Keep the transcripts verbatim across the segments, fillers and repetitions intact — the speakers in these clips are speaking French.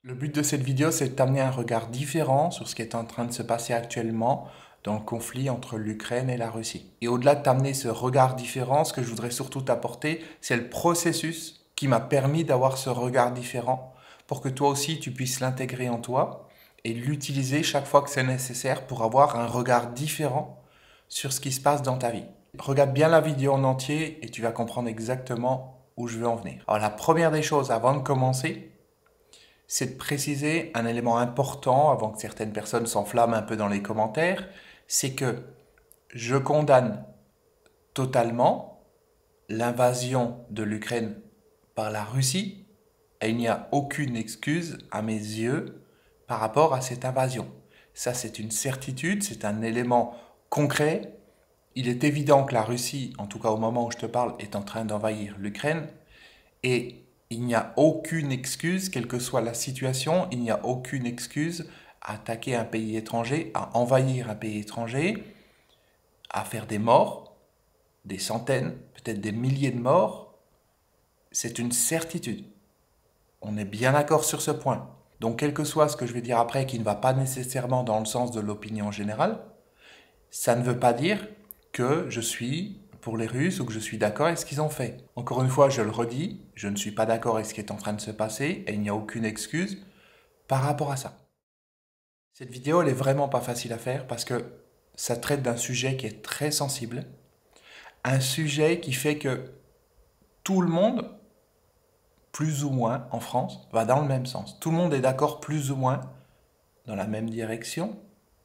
Le but de cette vidéo, c'est de t'amener un regard différent sur ce qui est en train de se passer actuellement dans le conflit entre l'Ukraine et la Russie. Et au-delà de t'amener ce regard différent, ce que je voudrais surtout t'apporter, c'est le processus qui m'a permis d'avoir ce regard différent pour que toi aussi tu puisses l'intégrer en toi et l'utiliser chaque fois que c'est nécessaire pour avoir un regard différent sur ce qui se passe dans ta vie. Regarde bien la vidéo en entier et tu vas comprendre exactement où je veux en venir. Alors la première des choses avant de commencer, c'est de préciser un élément important avant que certaines personnes s'enflamment un peu dans les commentaires, c'est que je condamne totalement l'invasion de l'Ukraine par la Russie et il n'y a aucune excuse à mes yeux par rapport à cette invasion. Ça, c'est une certitude, c'est un élément concret. Il est évident que la Russie, en tout cas au moment où je te parle, est en train d'envahir l'Ukraine et il n'y a aucune excuse, quelle que soit la situation, il n'y a aucune excuse à attaquer un pays étranger, à envahir un pays étranger, à faire des morts, des centaines, peut-être des milliers de morts. C'est une certitude. On est bien d'accord sur ce point. Donc, quel que soit ce que je vais dire après, qui ne va pas nécessairement dans le sens de l'opinion générale, ça ne veut pas dire que je suis pour les Russes ou que je suis d'accord avec ce qu'ils ont fait. Encore une fois, je le redis, je ne suis pas d'accord avec ce qui est en train de se passer et il n'y a aucune excuse par rapport à ça. Cette vidéo, elle est vraiment pas facile à faire parce que ça traite d'un sujet qui est très sensible, un sujet qui fait que tout le monde, plus ou moins en France, va dans le même sens. Tout le monde est d'accord plus ou moins dans la même direction.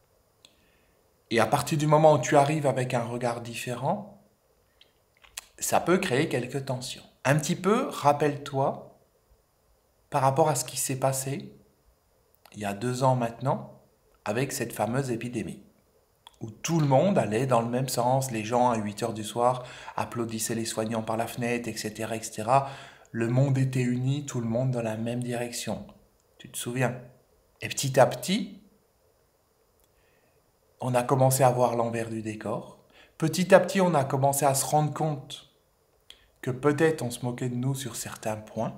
Et à partir du moment où tu arrives avec un regard différent, ça peut créer quelques tensions. Un petit peu, rappelle-toi, par rapport à ce qui s'est passé il y a deux ans maintenant, avec cette fameuse épidémie, où tout le monde allait dans le même sens, les gens à huit heures du soir applaudissaient les soignants par la fenêtre, et cetera, et cetera. Le monde était uni, tout le monde dans la même direction. Tu te souviens? Et petit à petit, on a commencé à voir l'envers du décor. Petit à petit, on a commencé à se rendre compte que peut-être on se moquait de nous sur certains points.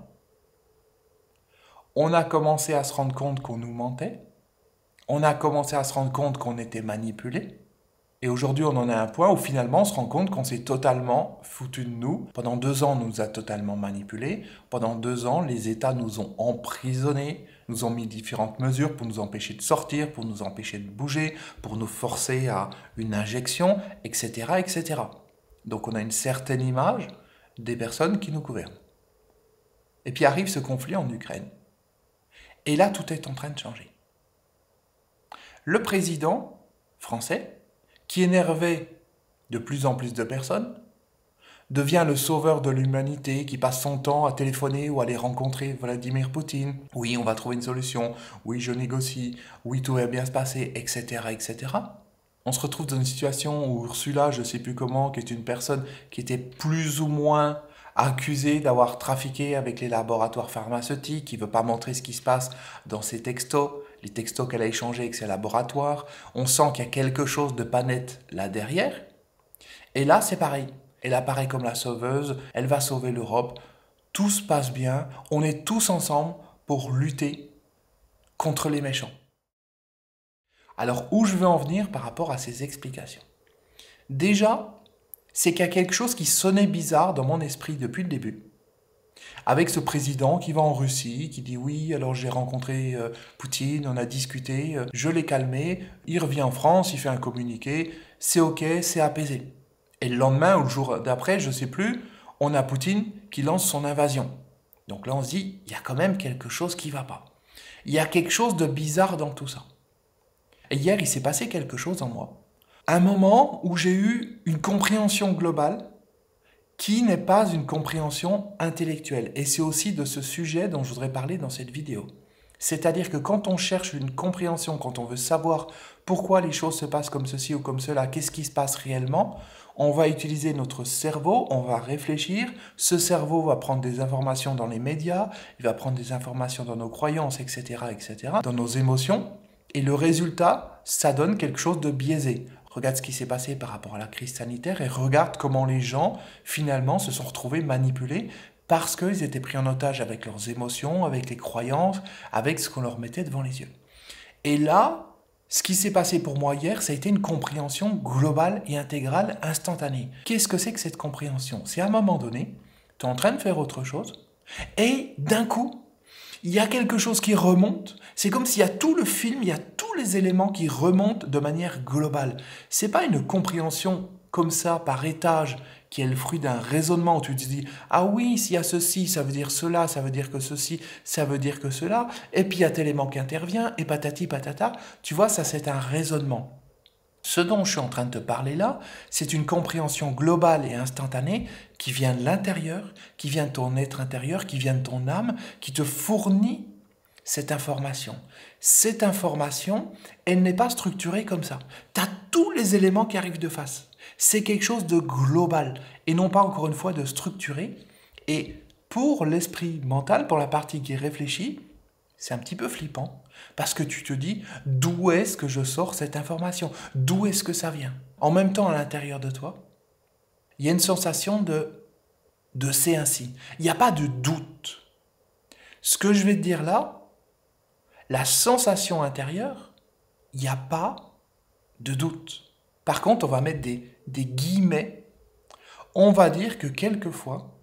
On a commencé à se rendre compte qu'on nous mentait. On a commencé à se rendre compte qu'on était manipulé. Et aujourd'hui, on en est à un point où finalement, on se rend compte qu'on s'est totalement foutu de nous. Pendant deux ans, on nous a totalement manipulés. Pendant deux ans, les États nous ont emprisonnés, nous ont mis différentes mesures pour nous empêcher de sortir, pour nous empêcher de bouger, pour nous forcer à une injection, et cetera, et cetera. Donc on a une certaine image des personnes qui nous gouvernent. Et puis arrive ce conflit en Ukraine. Et là, tout est en train de changer. Le président français, qui énervait de plus en plus de personnes, devient le sauveur de l'humanité, qui passe son temps à téléphoner ou à aller rencontrer Vladimir Poutine. Oui, on va trouver une solution. Oui, je négocie. Oui, tout va bien se passer, et cetera, et cetera. On se retrouve dans une situation où Ursula, je ne sais plus comment, qui est une personne qui était plus ou moins accusée d'avoir trafiqué avec les laboratoires pharmaceutiques, qui ne veut pas montrer ce qui se passe dans ses textos, les textos qu'elle a échangés avec ses laboratoires. On sent qu'il y a quelque chose de pas net là derrière. Et là, c'est pareil. Elle apparaît comme la sauveuse, elle va sauver l'Europe. Tout se passe bien, on est tous ensemble pour lutter contre les méchants. Alors, où je veux en venir par rapport à ces explications? Déjà, c'est qu'il y a quelque chose qui sonnait bizarre dans mon esprit depuis le début. Avec ce président qui va en Russie, qui dit oui, alors j'ai rencontré euh, Poutine, on a discuté, euh, je l'ai calmé, il revient en France, il fait un communiqué, c'est ok, c'est apaisé. Et le lendemain ou le jour d'après, je ne sais plus, on a Poutine qui lance son invasion. Donc là on se dit, il y a quand même quelque chose qui ne va pas. Il y a quelque chose de bizarre dans tout ça. Et hier, il s'est passé quelque chose en moi. Un moment où j'ai eu une compréhension globale qui n'est pas une compréhension intellectuelle. Et c'est aussi de ce sujet dont je voudrais parler dans cette vidéo. C'est-à-dire que quand on cherche une compréhension, quand on veut savoir pourquoi les choses se passent comme ceci ou comme cela, qu'est-ce qui se passe réellement, on va utiliser notre cerveau, on va réfléchir, ce cerveau va prendre des informations dans les médias, il va prendre des informations dans nos croyances, et cetera, et cetera, dans nos émotions, et le résultat, ça donne quelque chose de biaisé. Regarde ce qui s'est passé par rapport à la crise sanitaire et regarde comment les gens, finalement, se sont retrouvés manipulés parce qu'ils étaient pris en otage avec leurs émotions, avec les croyances, avec ce qu'on leur mettait devant les yeux. Et là, ce qui s'est passé pour moi hier, ça a été une compréhension globale et intégrale instantanée. Qu'est-ce que c'est que cette compréhension? C'est à un moment donné, tu es en train de faire autre chose, et d'un coup, il y a quelque chose qui remonte. C'est comme s'il y a tout le film, il y a tous les éléments qui remontent de manière globale. C'est pas une compréhension comme ça, par étage, qui est le fruit d'un raisonnement où tu te dis « Ah oui, s'il y a ceci, ça veut dire cela, ça veut dire que ceci, ça veut dire que cela, et puis il y a tel élément qui intervient, et patati patata. » Tu vois, ça c'est un raisonnement. Ce dont je suis en train de te parler là, c'est une compréhension globale et instantanée qui vient de l'intérieur, qui vient de ton être intérieur, qui vient de ton âme, qui te fournit cette information. Cette information, elle n'est pas structurée comme ça. Tu as tous les éléments qui arrivent de face. C'est quelque chose de global et non pas encore une fois de structuré. Et pour l'esprit mental, pour la partie qui réfléchit, c'est un petit peu flippant parce que tu te dis d'où est-ce que je sors cette information? D'où est-ce que ça vient? En même temps, à l'intérieur de toi, il y a une sensation de, de c'est ainsi. Il n'y a pas de doute. Ce que je vais te dire là, la sensation intérieure, il n'y a pas de doute. Par contre, on va mettre des, des guillemets. On va dire que quelquefois,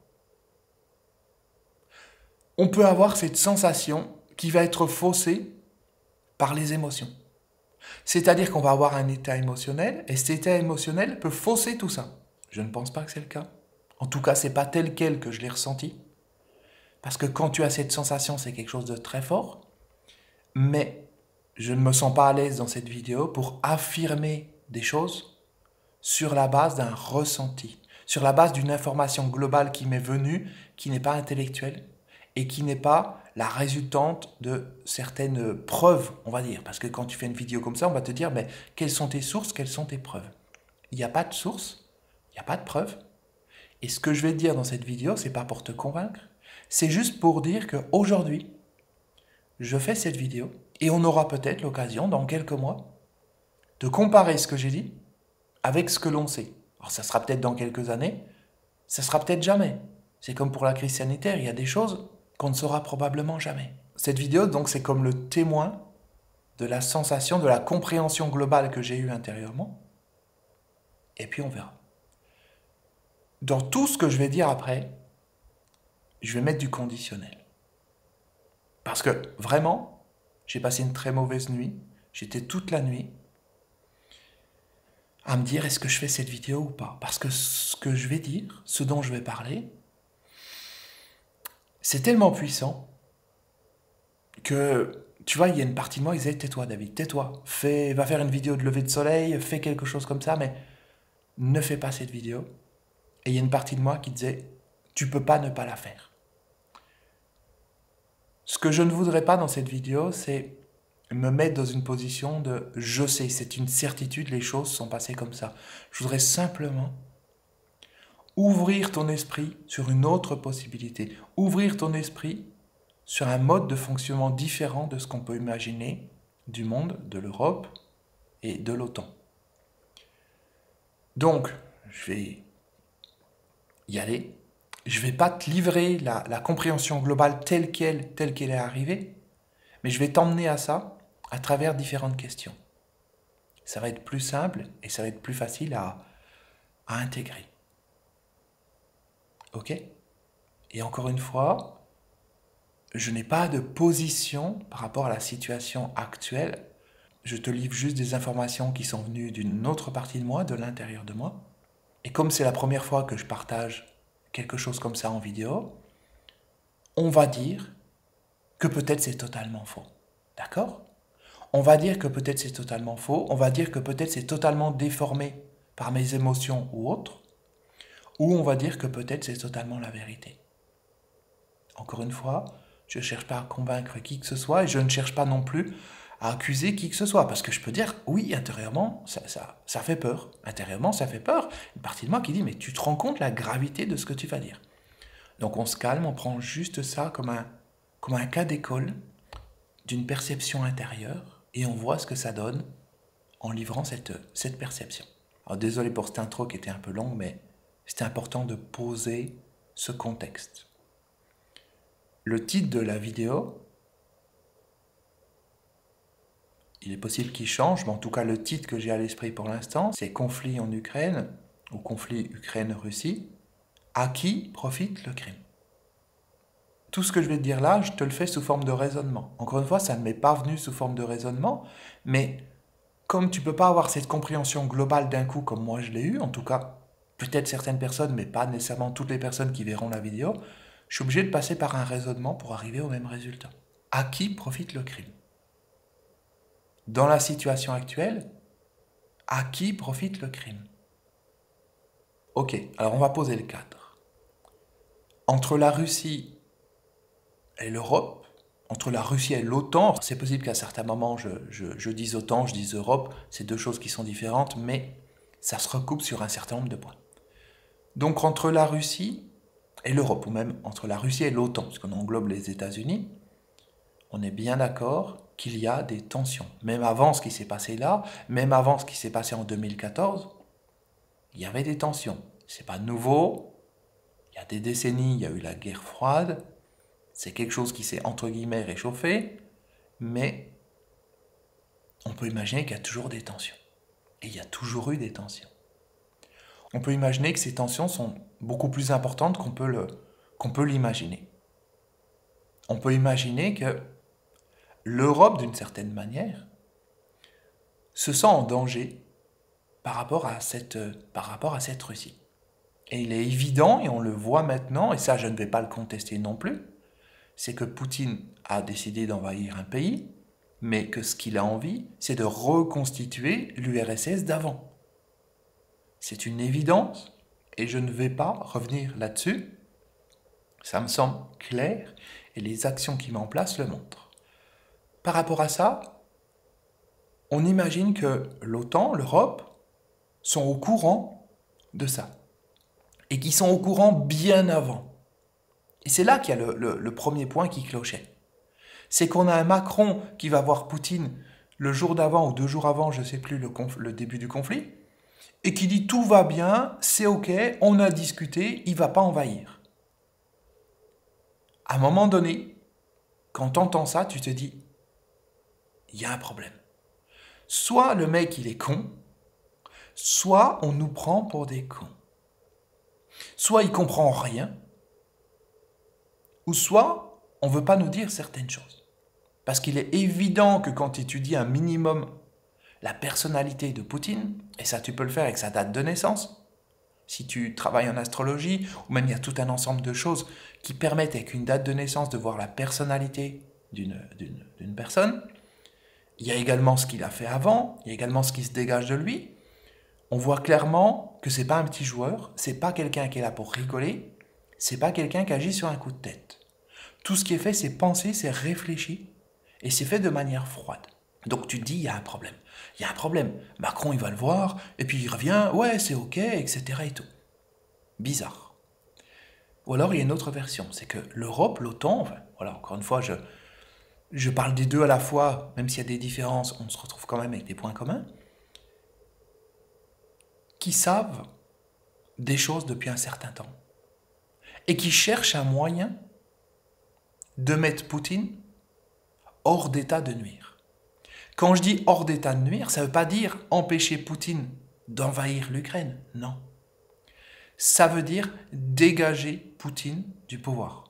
on peut avoir cette sensation qui va être faussée par les émotions. C'est-à-dire qu'on va avoir un état émotionnel, et cet état émotionnel peut fausser tout ça. Je ne pense pas que c'est le cas. En tout cas, ce n'est pas tel quel que je l'ai ressenti. Parce que quand tu as cette sensation, c'est quelque chose de très fort. Mais je ne me sens pas à l'aise dans cette vidéo pour affirmer des choses sur la base d'un ressenti, sur la base d'une information globale qui m'est venue, qui n'est pas intellectuelle et qui n'est pas la résultante de certaines preuves, on va dire. Parce que quand tu fais une vidéo comme ça, on va te dire, mais quelles sont tes sources, quelles sont tes preuves? Il n'y a pas de source, il n'y a pas de preuve. Et ce que je vais te dire dans cette vidéo, c'est pas pour te convaincre, c'est juste pour dire qu'aujourd'hui, je fais cette vidéo et on aura peut-être l'occasion, dans quelques mois, de comparer ce que j'ai dit avec ce que l'on sait. Alors ça sera peut-être dans quelques années, ça sera peut-être jamais. C'est comme pour la crise sanitaire, il y a des choses qu'on ne saura probablement jamais. Cette vidéo, donc, c'est comme le témoin de la sensation, de la compréhension globale que j'ai eue intérieurement. Et puis on verra. Dans tout ce que je vais dire après, je vais mettre du conditionnel. Parce que vraiment, j'ai passé une très mauvaise nuit. J'étais toute la nuit à me dire est-ce que je fais cette vidéo ou pas. Parce que ce que je vais dire, ce dont je vais parler, c'est tellement puissant que, tu vois, il y a une partie de moi qui disait tais-toi David, tais-toi, fais, va faire une vidéo de lever de soleil, fais quelque chose comme ça, mais ne fais pas cette vidéo. Et il y a une partie de moi qui disait tu peux pas ne pas la faire. Ce que je ne voudrais pas dans cette vidéo, c'est me mettre dans une position de je sais, c'est une certitude, les choses sont passées comme ça. Je voudrais simplement ouvrir ton esprit sur une autre possibilité, ouvrir ton esprit sur un mode de fonctionnement différent de ce qu'on peut imaginer du monde, de l'Europe et de l'OTAN. Donc, je vais y aller. Je ne vais pas te livrer la, la compréhension globale telle qu'elle, telle qu'elle est arrivée, mais je vais t'emmener à ça à travers différentes questions. Ça va être plus simple et ça va être plus facile à, à intégrer. Ok? Et encore une fois, je n'ai pas de position par rapport à la situation actuelle. Je te livre juste des informations qui sont venues d'une autre partie de moi, de l'intérieur de moi. Et comme c'est la première fois que je partage quelque chose comme ça en vidéo, on va dire que peut-être c'est totalement faux. D'accord? On va dire que peut-être c'est totalement faux. On va dire que peut-être c'est totalement déformé par mes émotions ou autres. Ou on va dire que peut-être c'est totalement la vérité. Encore une fois, je ne cherche pas à convaincre qui que ce soit et je ne cherche pas non plus à accuser qui que ce soit. Parce que je peux dire, oui, intérieurement, ça, ça, ça fait peur. Intérieurement, ça fait peur. Une partie de moi qui dit, mais tu te rends compte la gravité de ce que tu vas dire. Donc on se calme, on prend juste ça comme un, comme un cas d'école d'une perception intérieure et on voit ce que ça donne en livrant cette, cette perception. Alors désolé pour cette intro qui était un peu longue, mais c'était important de poser ce contexte. Le titre de la vidéo, il est possible qu'il change, mais en tout cas le titre que j'ai à l'esprit pour l'instant, c'est conflit en Ukraine, ou conflit Ukraine-Russie. À qui profite le crime? Tout ce que je vais te dire là, je te le fais sous forme de raisonnement. Encore une fois, ça ne m'est pas venu sous forme de raisonnement, mais comme tu ne peux pas avoir cette compréhension globale d'un coup comme moi je l'ai eu, en tout cas, peut-être certaines personnes, mais pas nécessairement toutes les personnes qui verront la vidéo, je suis obligé de passer par un raisonnement pour arriver au même résultat. À qui profite le crime? Dans la situation actuelle, à qui profite le crime? Ok, alors on va poser le cadre. Entre la Russie et l'Europe, entre la Russie et l'OTAN, c'est possible qu'à certains moments je, je, je dise OTAN, je dise Europe, c'est deux choses qui sont différentes, mais ça se recoupe sur un certain nombre de points. Donc entre la Russie et l'Europe, ou même entre la Russie et l'OTAN, parce qu'on englobe les États-Unis, on est bien d'accord qu'il y a des tensions. Même avant ce qui s'est passé là, même avant ce qui s'est passé en deux mille quatorze, il y avait des tensions. C'est pas nouveau, il y a des décennies, il y a eu la guerre froide, c'est quelque chose qui s'est entre guillemets réchauffé, mais on peut imaginer qu'il y a toujours des tensions. Et il y a toujours eu des tensions. On peut imaginer que ces tensions sont beaucoup plus importantes qu'on peut le, qu'on peut l'imaginer. On peut imaginer que l'Europe, d'une certaine manière, se sent en danger par rapport à cette, par rapport à cette Russie. Et il est évident, et on le voit maintenant, et ça je ne vais pas le contester non plus, c'est que Poutine a décidé d'envahir un pays, mais que ce qu'il a envie, c'est de reconstituer l'U R S S d'avant. C'est une évidence, et je ne vais pas revenir là-dessus. Ça me semble clair, et les actions qu'il met en place le montrent. Par rapport à ça, on imagine que l'OTAN, l'Europe, sont au courant de ça. Et qui sont au courant bien avant. Et c'est là qu'il y a le, le, le premier point qui clochait. C'est qu'on a un Macron qui va voir Poutine le jour d'avant ou deux jours avant, je ne sais plus, le, le début du conflit, et qui dit tout va bien, c'est ok, on a discuté, il ne va pas envahir. À un moment donné, quand tu entends ça, tu te dis, il y a un problème. Soit le mec il est con, soit on nous prend pour des cons. Soit il comprend rien, ou soit on ne veut pas nous dire certaines choses. Parce qu'il est évident que quand tu étudies un minimum la personnalité de Poutine, et ça tu peux le faire avec sa date de naissance, si tu travailles en astrologie, ou même il y a tout un ensemble de choses qui permettent avec une date de naissance de voir la personnalité d'une, d'une, d'une personne. Il y a également ce qu'il a fait avant, il y a également ce qui se dégage de lui. On voit clairement que c'est pas un petit joueur, c'est pas quelqu'un qui est là pour rigoler, c'est pas quelqu'un qui agit sur un coup de tête. Tout ce qui est fait, c'est penser, c'est réfléchi, et c'est fait de manière froide. Donc tu te dis, il y a un problème. Il y a un problème. Macron, il va le voir, et puis il revient, ouais, c'est ok, et cetera et tout. Bizarre. Ou alors il y a une autre version, c'est que l'Europe, l'OTAN, enfin, voilà, encore une fois, je, je parle des deux à la fois, même s'il y a des différences, on se retrouve quand même avec des points communs, qui savent des choses depuis un certain temps, et qui cherchent un moyen de mettre Poutine hors d'état de nuire. Quand je dis hors d'état de nuire, ça ne veut pas dire empêcher Poutine d'envahir l'Ukraine, non. Ça veut dire dégager Poutine du pouvoir.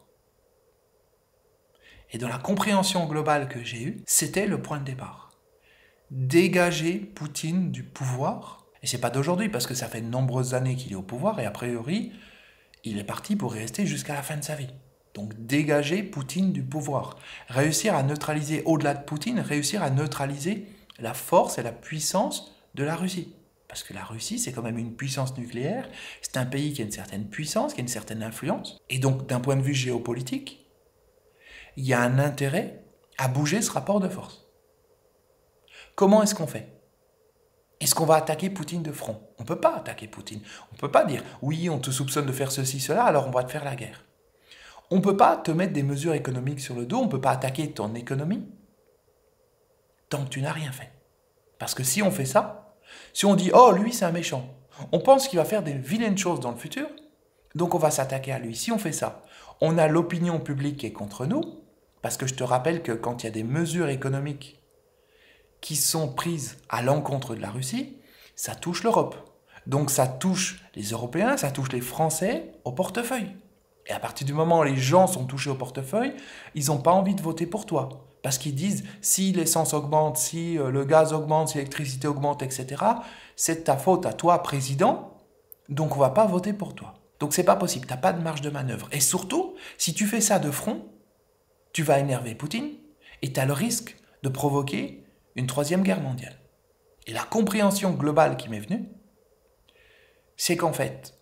Et dans la compréhension globale que j'ai eue, c'était le point de départ. Dégager Poutine du pouvoir, et c'est pas d'aujourd'hui, parce que ça fait de nombreuses années qu'il est au pouvoir, et a priori, il est parti pour y rester jusqu'à la fin de sa vie. Donc dégager Poutine du pouvoir. Réussir à neutraliser, au-delà de Poutine, réussir à neutraliser la force et la puissance de la Russie. Parce que la Russie, c'est quand même une puissance nucléaire, c'est un pays qui a une certaine puissance, qui a une certaine influence. Et donc, d'un point de vue géopolitique, il y a un intérêt à bouger ce rapport de force. Comment est-ce qu'on fait ? Est-ce qu'on va attaquer Poutine de front ? On ne peut pas attaquer Poutine. On ne peut pas dire « oui, on te soupçonne de faire ceci, cela, alors on va te faire la guerre ». On ne peut pas te mettre des mesures économiques sur le dos, on ne peut pas attaquer ton économie tant que tu n'as rien fait. Parce que si on fait ça, si on dit « oh, lui, c'est un méchant », on pense qu'il va faire des vilaines choses dans le futur, donc on va s'attaquer à lui. Si on fait ça, On a l'opinion publique qui est contre nous, parce que je te rappelle que quand il y a des mesures économiques qui sont prises à l'encontre de la Russie, ça touche l'Europe. Donc ça touche les Européens, ça touche les Français au portefeuille. Et à partir du moment où les gens sont touchés au portefeuille, ils n'ont pas envie de voter pour toi. Parce qu'ils disent, si l'essence augmente, si le gaz augmente, si l'électricité augmente, et cetera, c'est de ta faute à toi, président, donc on ne va pas voter pour toi. Donc c'est pas possible, tu n'as pas de marge de manœuvre. Et surtout, si tu fais ça de front, tu vas énerver Poutine et tu as le risque de provoquer une troisième guerre mondiale. Et la compréhension globale qui m'est venue, c'est qu'en fait,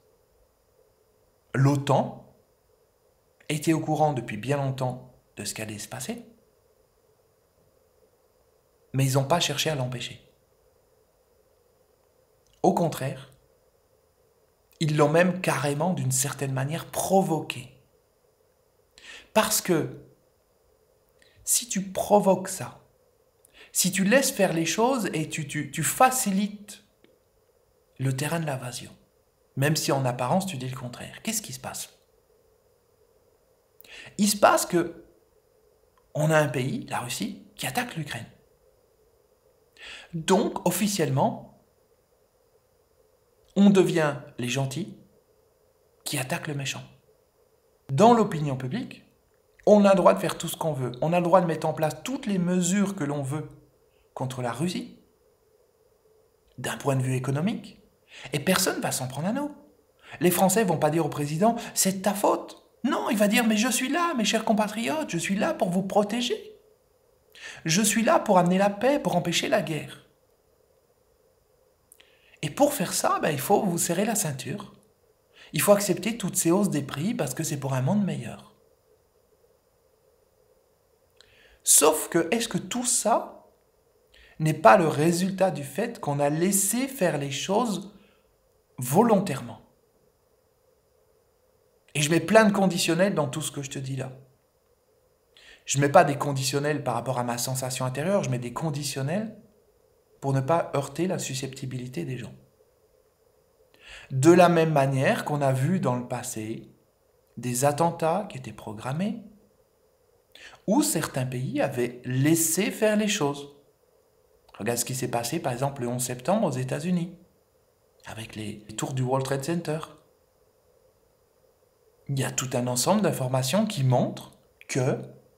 l'OTAN était au courant depuis bien longtemps de ce qui allait se passer, mais ils n'ont pas cherché à l'empêcher. Au contraire, ils l'ont même carrément, d'une certaine manière, provoqué. Parce que si tu provoques ça, si tu laisses faire les choses et tu, tu, tu facilites le terrain de l'invasion, même si en apparence tu dis le contraire, qu'est-ce qui se passe? Il se passe que on a un pays, la Russie, qui attaque l'Ukraine. Donc, officiellement, on devient les gentils qui attaquent le méchant. Dans l'opinion publique, on a le droit de faire tout ce qu'on veut. On a le droit de mettre en place toutes les mesures que l'on veut contre la Russie, d'un point de vue économique, et personne ne va s'en prendre à nous. Les Français ne vont pas dire au président « c'est de ta faute ». Non, il va dire « mais je suis là, mes chers compatriotes, je suis là pour vous protéger. Je suis là pour amener la paix, pour empêcher la guerre. » Et pour faire ça, ben, il faut vous serrer la ceinture. Il faut accepter toutes ces hausses des prix parce que c'est pour un monde meilleur. Sauf que, est-ce que tout ça n'est pas le résultat du fait qu'on a laissé faire les choses volontairement? Et je mets plein de conditionnels dans tout ce que je te dis là. Je ne mets pas des conditionnels par rapport à ma sensation intérieure, je mets des conditionnels pour ne pas heurter la susceptibilité des gens. De la même manière qu'on a vu dans le passé des attentats qui étaient programmés, où certains pays avaient laissé faire les choses. Regarde ce qui s'est passé par exemple le onze septembre aux États-Unis, avec les tours du World Trade Center. Il y a tout un ensemble d'informations qui montrent que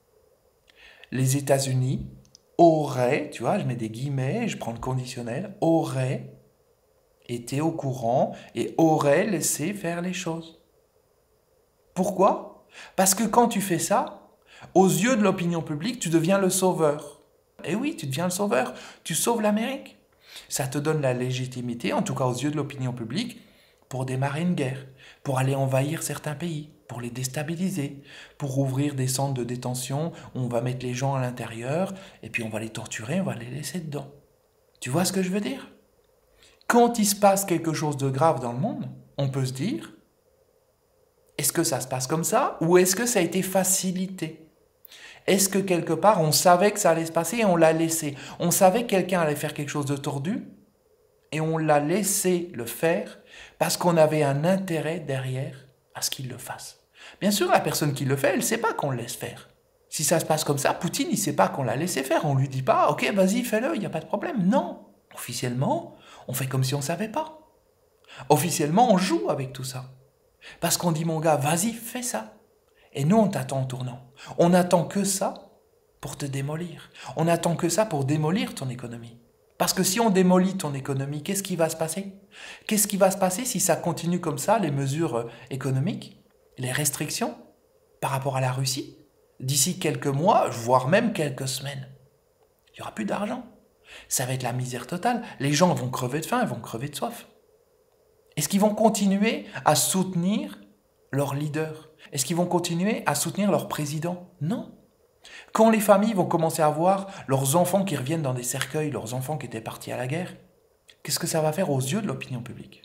les États-Unis auraient, tu vois, je mets des guillemets, je prends le conditionnel, auraient été au courant et auraient laissé faire les choses. Pourquoi? Parce que quand tu fais ça, aux yeux de l'opinion publique, tu deviens le sauveur. Et oui, tu deviens le sauveur. Tu sauves l'Amérique. Ça te donne la légitimité, en tout cas aux yeux de l'opinion publique, pour démarrer une guerre, pour aller envahir certains pays, pour les déstabiliser, pour ouvrir des centres de détention où on va mettre les gens à l'intérieur et puis on va les torturer, on va les laisser dedans. Tu vois ce que je veux dire? Quand il se passe quelque chose de grave dans le monde, on peut se dire, est-ce que ça se passe comme ça ou est-ce que ça a été facilité? Est-ce que quelque part on savait que ça allait se passer et on l'a laissé? On savait que quelqu'un allait faire quelque chose de tordu et on l'a laissé le faire parce qu'on avait un intérêt derrière à ce qu'il le fasse. Bien sûr, la personne qui le fait, elle ne sait pas qu'on le laisse faire. Si ça se passe comme ça, Poutine, il ne sait pas qu'on l'a laissé faire. On ne lui dit pas, ok, vas-y, fais-le, il n'y a pas de problème. Non, officiellement, on fait comme si on ne savait pas. Officiellement, on joue avec tout ça. Parce qu'on dit, mon gars, vas-y, fais ça. Et nous, on t'attend en tournant. On n'attend que ça pour te démolir. On n'attend que ça pour démolir ton économie. Parce que si on démolit ton économie, qu'est-ce qui va se passer? Qu'est-ce qui va se passer si ça continue comme ça, les mesures économiques, les restrictions par rapport à la Russie? D'ici quelques mois, voire même quelques semaines, il n'y aura plus d'argent. Ça va être la misère totale. Les gens vont crever de faim, ils vont crever de soif. Est-ce qu'ils vont continuer à soutenir leur leader? Est-ce qu'ils vont continuer à soutenir leur président? Non. Quand les familles vont commencer à voir leurs enfants qui reviennent dans des cercueils, leurs enfants qui étaient partis à la guerre, qu'est-ce que ça va faire aux yeux de l'opinion publique?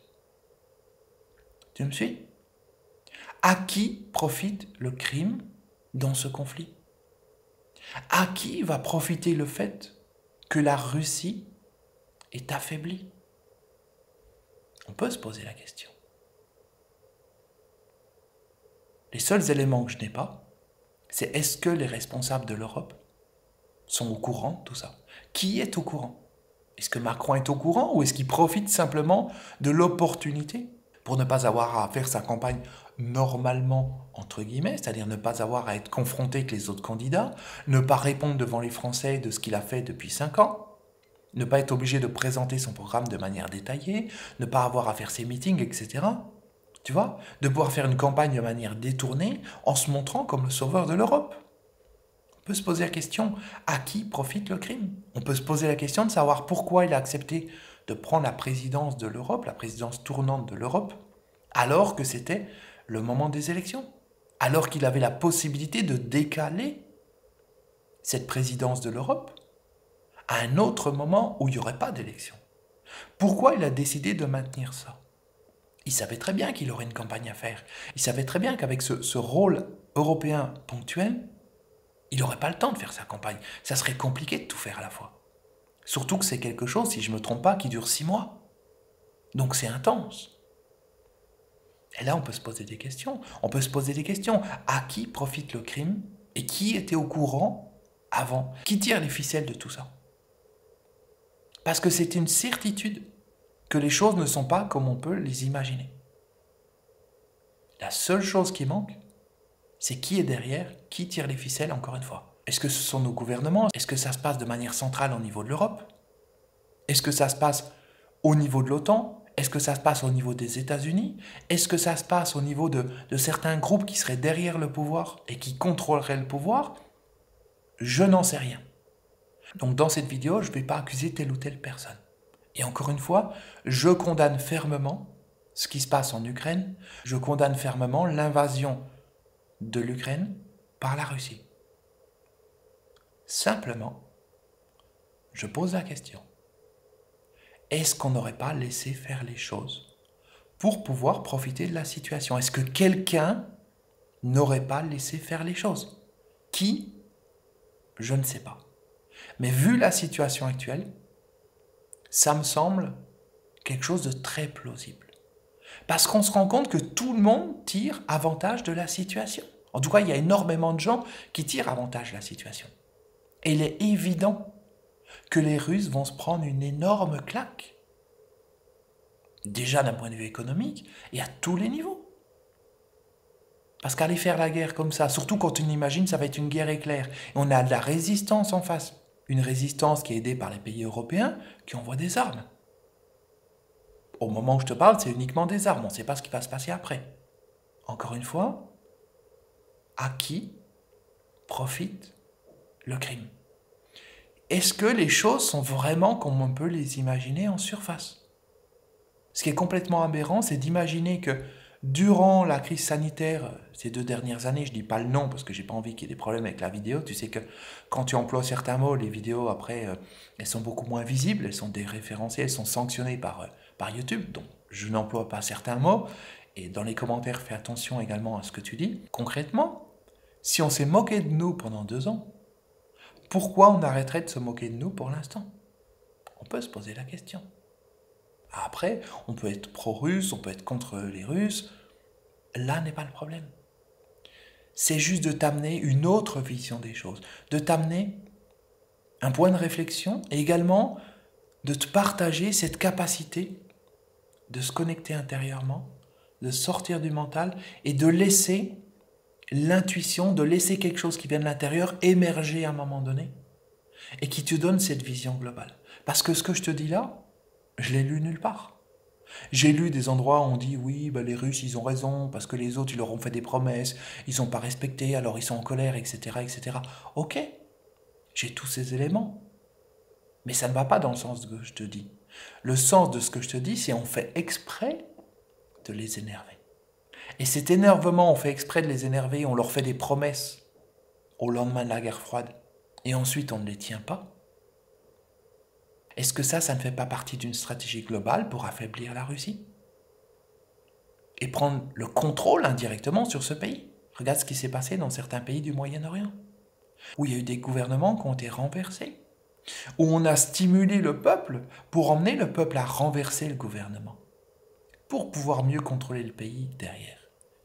Tu me suis? À qui profite le crime dans ce conflit? À qui va profiter le fait que la Russie est affaiblie? On peut se poser la question. Les seuls éléments que je n'ai pas, c'est est-ce que les responsables de l'Europe sont au courant de tout ça? Qui est au courant? Est-ce que Macron est au courant ou est-ce qu'il profite simplement de l'opportunité pour ne pas avoir à faire sa campagne normalement, entre guillemets, c'est-à-dire ne pas avoir à être confronté avec les autres candidats, ne pas répondre devant les Français de ce qu'il a fait depuis cinq ans, ne pas être obligé de présenter son programme de manière détaillée, ne pas avoir à faire ses meetings, et cetera. Tu vois? De pouvoir faire une campagne de manière détournée en se montrant comme le sauveur de l'Europe. On peut se poser la question, à qui profite le crime? On peut se poser la question de savoir pourquoi il a accepté de prendre la présidence de l'Europe, la présidence tournante de l'Europe, alors que c'était le moment des élections, alors qu'il avait la possibilité de décaler cette présidence de l'Europe à un autre moment où il n'y aurait pas d'élection. Pourquoi il a décidé de maintenir ça? Il savait très bien qu'il aurait une campagne à faire. Il savait très bien qu'avec ce, ce rôle européen ponctuel, il n'aurait pas le temps de faire sa campagne. Ça serait compliqué de tout faire à la fois. Surtout que c'est quelque chose, si je ne me trompe pas, qui dure six mois. Donc c'est intense. Et là, on peut se poser des questions. On peut se poser des questions. À qui profite le crime? Et qui était au courant avant? Qui tire les ficelles de tout ça? Parce que c'est une certitude que les choses ne sont pas comme on peut les imaginer. La seule chose qui manque, c'est qui est derrière, qui tire les ficelles encore une fois. Est-ce que ce sont nos gouvernements? Est-ce que ça se passe de manière centrale au niveau de l'Europe? Est-ce que ça se passe au niveau de l'OTAN? Est-ce que ça se passe au niveau des États-Unis? Est-ce que ça se passe au niveau de, de certains groupes qui seraient derrière le pouvoir et qui contrôleraient le pouvoir? Je n'en sais rien. Donc dans cette vidéo, je ne vais pas accuser telle ou telle personne. Et encore une fois, je condamne fermement ce qui se passe en Ukraine. Je condamne fermement l'invasion de l'Ukraine par la Russie. Simplement, je pose la question. Est-ce qu'on n'aurait pas laissé faire les choses pour pouvoir profiter de la situation? Est-ce que quelqu'un n'aurait pas laissé faire les choses? Qui? Je ne sais pas. Mais vu la situation actuelle, ça me semble quelque chose de très plausible. Parce qu'on se rend compte que tout le monde tire avantage de la situation. En tout cas, il y a énormément de gens qui tirent avantage de la situation. Et il est évident que les Russes vont se prendre une énorme claque. Déjà d'un point de vue économique et à tous les niveaux. Parce qu'aller faire la guerre comme ça, surtout quand on imagine que ça va être une guerre éclair, et on a de la résistance en face. Une résistance qui est aidée par les pays européens qui envoient des armes. Au moment où je te parle, c'est uniquement des armes. On ne sait pas ce qui va se passer après. Encore une fois, à qui profite le crime? Est-ce que les choses sont vraiment comme on peut les imaginer en surface? Ce qui est complètement aberrant, c'est d'imaginer que durant la crise sanitaire, ces deux dernières années, je ne dis pas le nom parce que je n'ai pas envie qu'il y ait des problèmes avec la vidéo, tu sais que quand tu emploies certains mots, les vidéos après, euh, elles sont beaucoup moins visibles, elles sont déréférencées, elles sont sanctionnées par, euh, par YouTube, donc je n'emploie pas certains mots, et dans les commentaires, fais attention également à ce que tu dis. Concrètement, si on s'est moqué de nous pendant deux ans, pourquoi on arrêterait de se moquer de nous pour l'instant? On peut se poser la question. Après, on peut être pro-russe, on peut être contre les Russes. Là n'est pas le problème. C'est juste de t'amener une autre vision des choses, de t'amener un point de réflexion et également de te partager cette capacité de se connecter intérieurement, de sortir du mental et de laisser l'intuition, de laisser quelque chose qui vient de l'intérieur émerger à un moment donné et qui te donne cette vision globale. Parce que ce que je te dis là, je l'ai lu nulle part. J'ai lu des endroits où on dit oui, bah les Russes ils ont raison parce que les autres ils leur ont fait des promesses, ils n'ont pas respecté, alors ils sont en colère, et cetera, et cetera. Ok, j'ai tous ces éléments, mais ça ne va pas dans le sens de ce que je te dis. Le sens de ce que je te dis, c'est on fait exprès de les énerver. Et cet énervement, on fait exprès de les énerver, on leur fait des promesses au lendemain de la guerre froide, et ensuite on ne les tient pas. Est-ce que ça, ça ne fait pas partie d'une stratégie globale pour affaiblir la Russie? Et prendre le contrôle indirectement sur ce pays? Regarde ce qui s'est passé dans certains pays du Moyen-Orient, où il y a eu des gouvernements qui ont été renversés, où on a stimulé le peuple pour emmener le peuple à renverser le gouvernement, pour pouvoir mieux contrôler le pays derrière.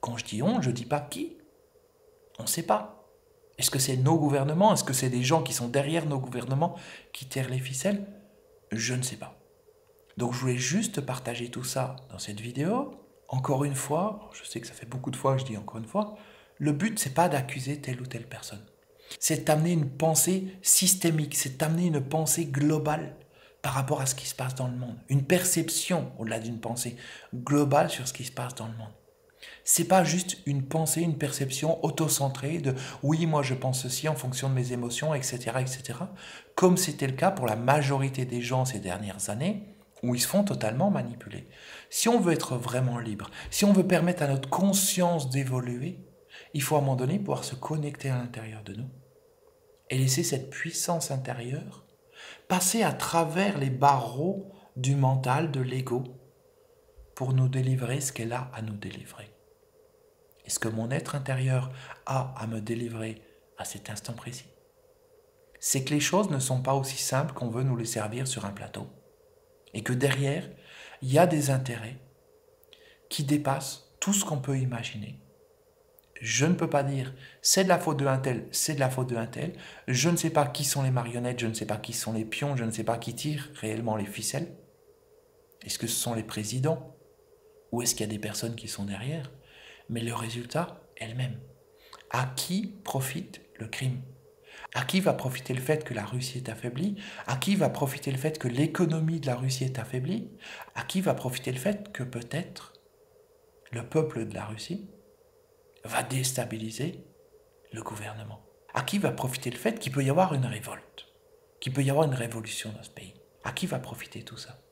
Quand je dis on, je ne dis pas qui. On ne sait pas. Est-ce que c'est nos gouvernements? Est-ce que c'est des gens qui sont derrière nos gouvernements qui tirent les ficelles? Je ne sais pas. Donc je voulais juste partager tout ça dans cette vidéo. Encore une fois, je sais que ça fait beaucoup de fois que je dis encore une fois, le but c'est pas d'accuser telle ou telle personne. C'est d'amener une pensée systémique, c'est d'amener une pensée globale par rapport à ce qui se passe dans le monde. Une perception, au-delà d'une pensée globale sur ce qui se passe dans le monde. C'est pas juste une pensée, une perception autocentrée de oui, moi je pense ceci en fonction de mes émotions, et cetera, et cetera. Comme c'était le cas pour la majorité des gens ces dernières années, où ils se font totalement manipuler. Si on veut être vraiment libre, si on veut permettre à notre conscience d'évoluer, il faut à un moment donné pouvoir se connecter à l'intérieur de nous et laisser cette puissance intérieure passer à travers les barreaux du mental, de l'ego, pour nous délivrer ce qu'elle a à nous délivrer. Et ce que mon être intérieur a à me délivrer à cet instant précis, c'est que les choses ne sont pas aussi simples qu'on veut nous les servir sur un plateau. Et que derrière, il y a des intérêts qui dépassent tout ce qu'on peut imaginer. Je ne peux pas dire c'est de la faute de un tel, c'est de la faute de un tel. Je ne sais pas qui sont les marionnettes, je ne sais pas qui sont les pions, je ne sais pas qui tire réellement les ficelles. Est-ce que ce sont les présidents? Ou est-ce qu'il y a des personnes qui sont derrière? Mais le résultat est le même. À qui profite le crime? À qui va profiter le fait que la Russie est affaiblie? À qui va profiter le fait que l'économie de la Russie est affaiblie? À qui va profiter le fait que peut-être le peuple de la Russie va déstabiliser le gouvernement? À qui va profiter le fait qu'il peut y avoir une révolte? Qu'il peut y avoir une révolution dans ce pays? À qui va profiter tout ça?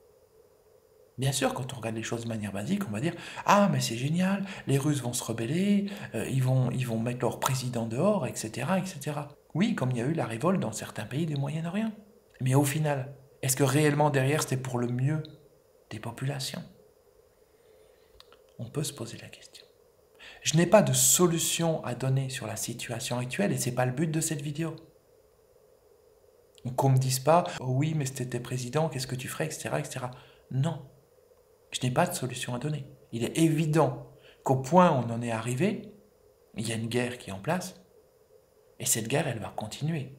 Bien sûr, quand on regarde les choses de manière basique, on va dire « Ah, mais c'est génial, les Russes vont se rebeller, euh, ils, vont, ils vont mettre leur président dehors, et cetera, et cetera » Oui, comme il y a eu la révolte dans certains pays du Moyen-Orient. Mais au final, est-ce que réellement derrière c'était pour le mieux des populations? On peut se poser la question. Je n'ai pas de solution à donner sur la situation actuelle et ce n'est pas le but de cette vidéo. Qu'on ne me dise pas « Oh oui, mais si tu étais président, qu'est-ce que tu ferais, et cetera, et cetera » Non, je n'ai pas de solution à donner. Il est évident qu'au point où on en est arrivé, il y a une guerre qui est en place et cette guerre, elle va continuer.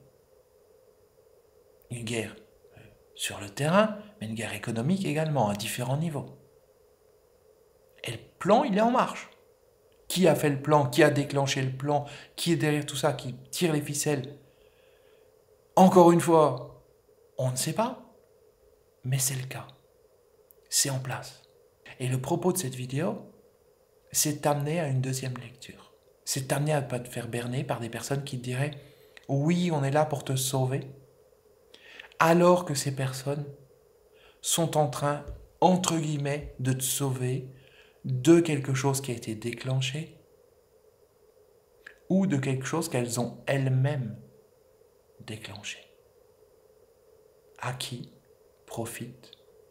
Une guerre sur le terrain, mais une guerre économique également, à différents niveaux. Et le plan, il est en marche. Qui a fait le plan? Qui a déclenché le plan? Qui est derrière tout ça? Qui tire les ficelles? Encore une fois, on ne sait pas, mais c'est le cas. C'est en place. Et le propos de cette vidéo, c'est t'amener à une deuxième lecture. C'est t'amener à ne pas te faire berner par des personnes qui te diraient « Oui, on est là pour te sauver », alors que ces personnes sont en train, entre guillemets, de te sauver de quelque chose qui a été déclenché ou de quelque chose qu'elles ont elles-mêmes déclenché. À qui profite le crime ?